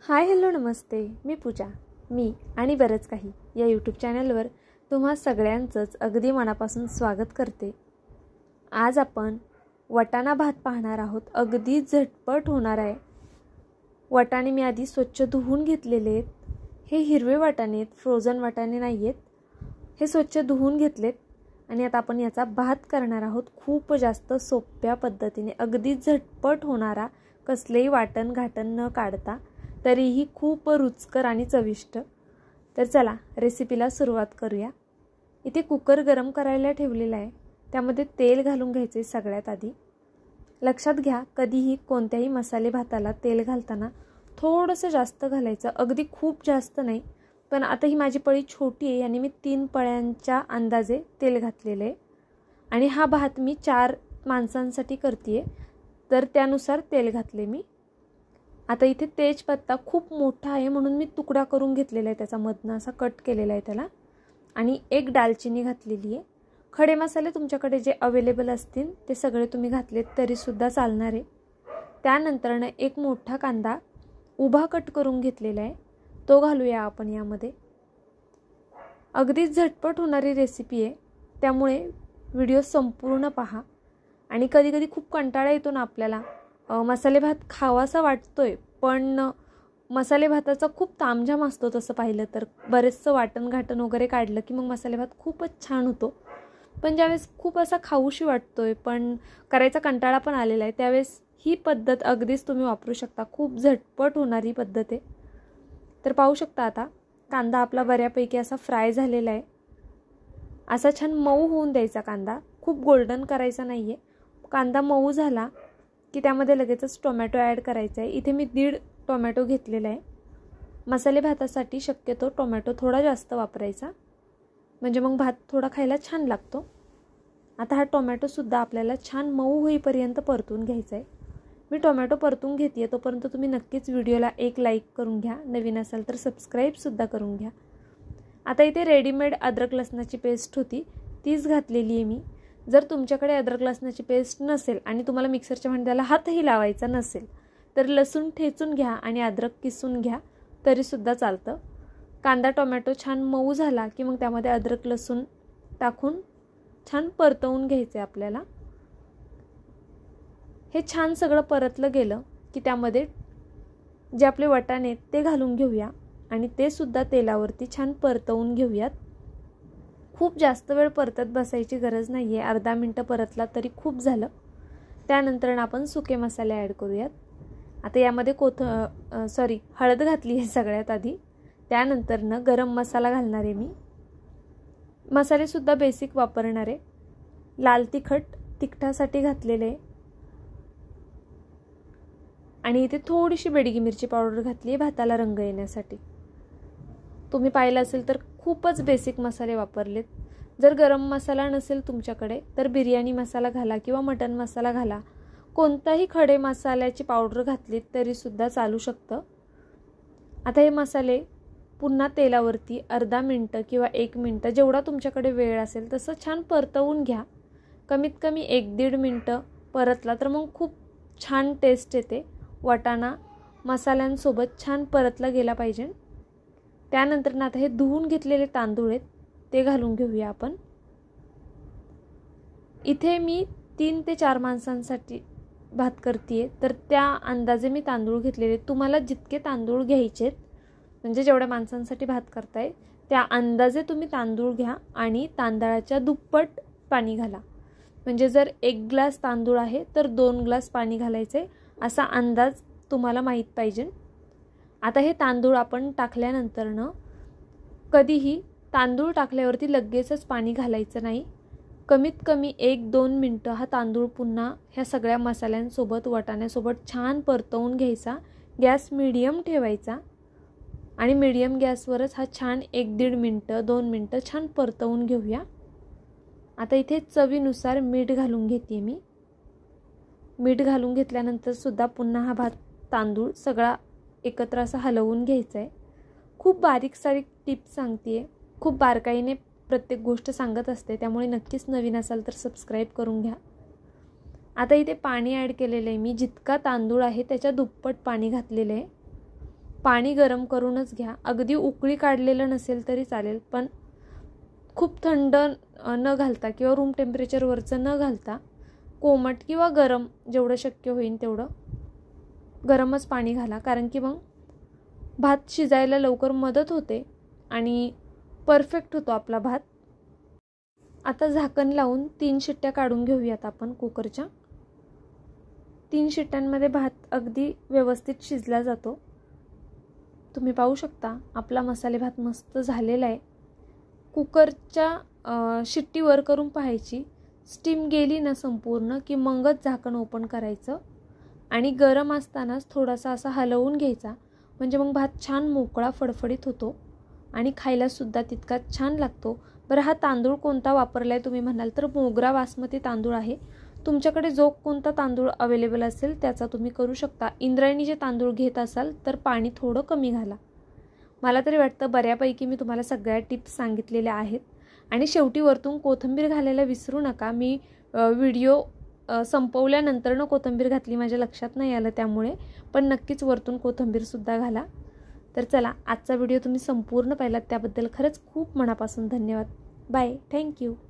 Hi hello नमस्ते, मी पूजा. मी आणि बरंच काही या यूट्यूब चॅनलवर तुम्हा सगळ्यांचंच अगदी मनापासून स्वागत करते. आज आपण वाटाणा भात पाहणार आहोत. अगदी झटपट होणार आहे. वाटाणे मी आधी स्वच्छ धुवून घेतलेले आहेत. हे हिरवे वाटाणे आहेत, फ्रोझन वाटाणे नाही आहेत. हे स्वच्छ धुवून घेतलेत आणि आता आपण याचा भात करणार आहोत. खूप जास्त सोप्या पद्धतीने, अगदी झटपट होणारा, कसलेही वाटण घाटण न काढता, तरीही खूप रुचकर आणि चविष्ट. तर चला रेसिपीला सुरुवात करूया. इथे कुकर गरम करायला ठेवलेला आहे. त्यामध्ये तेल घालून घ्यायचे. सगळ्यात आधी लक्षात घ्या, कधीही कोणत्याही मसाले भाताला तेल घालताना थोडंसं जास्त घालायचं, अगदी खूप जास्त नाही. पण आता ही माझी पळी छोटी आहे आणि मी 3 पळ्यांच्या अंदाजे तेल घातलेले आहे आणि हा भात मी 4 माणसांसाठी करते, तर त्यानुसार तेल घातले मी. आता इथे तेजपत्ता खूप मोठा आहे म्हणून मी तुकडा करून घेतलेला आहे, त्याचा मधनं असा कट केलेला आहे त्याला, आणि 1 दालचिनी घातलेली आहे. खडे मसाले तुमच्याकडे जे अवेलेबल असतील ते सगळे तुम्ही घातलेत तरीसुद्धा चालणार आहे. त्यानंतरनं 1 मोठा कांदा उभा कट करून घेतलेला आहे, तो घालूया आपण यामध्ये. अगदी झटपट होणारी रेसिपी आहे, त्यामुळे व्हिडिओ संपूर्ण पहा. आणि कधी कधी खूप कंटाळा येतो ना आपल्याला, मसाले भात खावासा वाटतोय, पण मसाले भाताचा खूप तामझाम असतो. तसं पाहिलं तर बरेचसं वाटण घाटण वगैरे काढलं की मग मसाले भात खूपच छान होतो. पण ज्यावेळेस खूप असा खाऊशी वाटतोय पण करायचा कंटाळा पण आलेला आहे, त्यावेळेस ही पद्धत अगदीच तुम्ही वापरू शकता. खूप झटपट होणारी पद्धत आहे. तर पाहू शकता आता कांदा आपला बऱ्यापैकी असा फ्राय झालेला आहे. असा छान मऊ होऊन द्यायचा कांदा, खूप गोल्डन करायचा नाही आहे. कांदा मऊ झाला की त्यामध्ये लगेचच टोमॅटो ॲड करायचा आहे. इथे मी 1.5 टोमॅटो घेतलेला आहे. मसाले भातासाठी शक्यतो टोमॅटो थोडा जास्त वापरायचा, म्हणजे मग भात थोडा खायला छान लागतो. आता हा टोमॅटोसुद्धा आपल्याला छान मऊ होईपर्यंत परतून घ्यायचा आहे. मी टोमॅटो परतून घेते आहे, तोपर्यंत तुम्ही नक्कीच व्हिडिओला एक लाईक करून घ्या. नवीन असाल तर सबस्क्राईबसुद्धा करून घ्या. आता इथे रेडीमेड अद्रक लसणाची पेस्ट होती, तीच घातलेली आहे मी. जर तुमच्याकडे अद्रक लसणाची पेस्ट नसेल आणि तुम्हाला मिक्सरच्या भांड्याला हातही लावायचा नसेल तर लसूण ठेचून घ्या आणि अद्रक किसून घ्या तरीसुद्धा चालतं. कांदा टोमॅटो छान मऊ झाला की मग त्यामध्ये अद्रक लसूण टाकून छान परतवून घ्यायचे आपल्याला. हे छान सगळं परतलं गेलं की त्यामध्ये जे आपले वाटाणे आहेत ते घालून घेऊया आणि ते सुद्धा तेलावरती छान परतवून घेऊयात. खूप जास्त वेळ परतत बसायची गरज नाही आहे, अर्धा मिनटं परतला तरी खूप झालं. त्यानंतर आपण सुके मसाले ॲड करूयात. आता यामध्ये हळद घातली आहे सगळ्यात आधी. त्यानंतरनं गरम मसाला घालणार आहे मी. मसालेसुद्धा बेसिक वापरणार आहे. लाल तिखट तिखटासाठी घातलेले आहे आणि इथे थोडीशी बेडगी मिरची पावडर घातली आहे भाताला रंग येण्यासाठी. तुम्ही पाहिलं असेल तर खूपच बेसिक मसाले वापरलेत. जर गरम मसाला नसेल तुमच्याकडे तर बिर्याणी मसाला घाला किंवा मटन मसाला घाला. कोणताही खडे मसाल्याची पावडर घातली तरीसुद्धा चालू शकतं. आता हे मसाले पुन्हा तेलावरती अर्धा मिनटं किंवा 1 मिनटं, जेवढा तुमच्याकडे वेळ असेल तसं छान परतवून घ्या. कमीत कमी 1-1.5 मिनटं परतला तर मग खूप छान टेस्ट येते. वाटाणा मसाल्यांसोबत छान परतला गेला पाहिजे. त्यानंतर आता हे धुवून घेतलेले तांदूळ आहेत ते घालून घेऊया आपण. इथे मी 3 ते 4 माणसांसाठी भात करते, तर त्या अंदाजे मी तांदूळ घेतलेले. तुम्हाला जितके तांदूळ घ्यायचेत, म्हणजे जेवढ्या माणसांसाठी भात करताय त्या अंदाजे तुम्ही तांदूळ घ्या आणि तांदळाच्या दुप्पट पाणी घाला. म्हणजे जर 1 ग्लास तांदूळ आहे तर 2 ग्लास पाणी घालायचे, असा अंदाज तुम्हाला माहीत पाहिजे. आता हे तांदूळ आपण टाकल्यानंतरनं कधीही तांदूळ टाकल्यावरती लगेचच पाणी घालायचं नाही. कमीत कमी 1-2 मिनटं हा तांदूळ पुन्हा ह्या सगळ्या मसाल्यांसोबत वाटाण्यासोबत छान परतवून घ्यायचा. गॅस मीडियम ठेवायचा आणि मीडियम गॅसवरच हा छान 1-1.5 मिनटं 2 मिनटं छान परतवून घेऊया. आता इथे चवीनुसार मीठ घालून घेते मी. मीठ घालून घेतल्यानंतर सुद्धा पुन्हा हा भात तांदूळ सगळा एकत्र असं हलवून घ्यायचं आहे. खूप बारीक सारीक टिप्स सांगते आहे, खूप बारकाईने प्रत्येक गोष्ट सांगत असते, त्यामुळे नक्कीच नवीन असाल तर सबस्क्राईब करून घ्या. आता इथे पाणी ॲड केलेलं आहे मी. जितका तांदूळ आहे त्याच्या दुप्पट पाणी घातलेलं आहे. पाणी गरम करूनच घ्या. अगदी उकळी काढलेलं नसेल तरी चालेल, पण खूप थंड न घालता किंवा रूम टेम्परेचरवरचं न घालता कोमट किंवा गरम जेवढं शक्य होईल तेवढं गरमच पाणी घाला, कारण की मग भात शिजायला लवकर मदत होते आणि परफेक्ट होतो आपला भात. आता झाकण लावून 3 शिट्ट्या काढून घेऊयात आपण कुकरच्या. 3 शिट्ट्यांमध्ये भात अगदी व्यवस्थित शिजला जातो. तुम्ही पाहू शकता आपला मसाले भात मस्त झालेला आहे. कुकरच्या शिट्टी वर करून पाहायची. स्टीम गेली ना संपूर्ण की मगच झाकण ओपन करायचं आणि गरम असतानाच थोडासा असा हलवून घ्यायचा, म्हणजे मग भात छान मोकळा फडफडीत होतो आणि खायलासुद्धा तितकाच छान लागतो. बरं, हा तांदूळ कोणता वापरला आहे तुम्ही म्हणाल तर मोगरा बासमती तांदूळ आहे. तुमच्याकडे जो कोणता तांदूळ अवेलेबल असेल त्याचा तुम्ही करू शकता. इंद्रायणीचे तांदूळ घेत असाल तर पाणी थोडं कमी घाला. मला तरी वाटतं बऱ्यापैकी मी तुम्हाला सगळ्या टिप्स सांगितलेल्या आहेत. आणि शेवटी वरतून कोथिंबीर घालायला विसरू नका. मी व्हिडिओ संपवल्यानंतर कोथिंबीर घातली, माझ्या लक्षात नाही आलं त्यामुळे, पण नक्कीच वरतून कोथिंबीरसुद्धा घाला. तर चला, आजचा व्हिडिओ तुम्ही संपूर्ण पाहिलात त्याबद्दल खरंच खूप मनापासून धन्यवाद. Bye, thank you.